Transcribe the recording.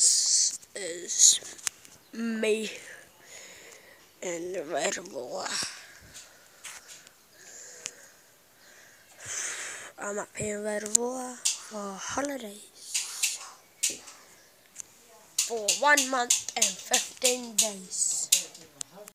this is me in Redwood. I'm up here in Redwood for holidays for 1 month and 15 days.